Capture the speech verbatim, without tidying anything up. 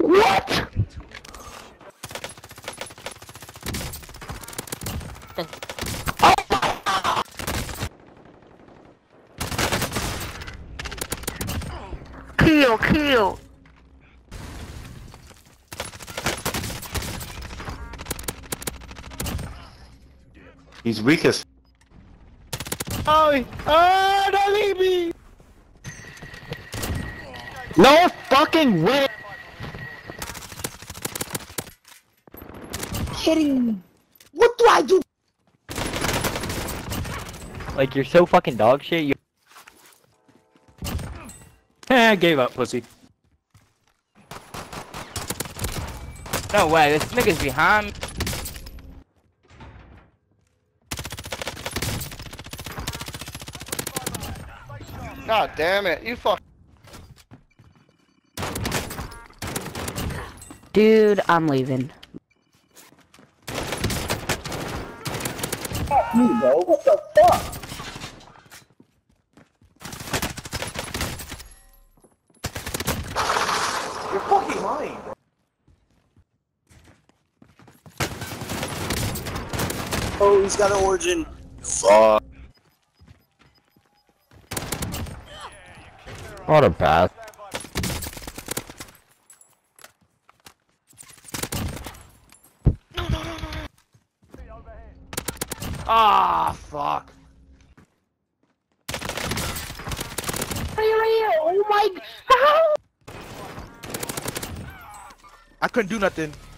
What? Kill, kill. He's weak as. Oh, oh, don't leave me. No fucking way. Kidding. What do I do? Like, you're so fucking dog shit. You Eh, gave up, pussy. No way, this nigga's behind me. God damn it, you fuck. Dude, I'm leaving. Fuck me, bro. What the fuck? You're fucking lying, bro. Oh, he's got an origin. Fuck. What a path. Ah, fuck. Oh my god! I couldn't do nothing.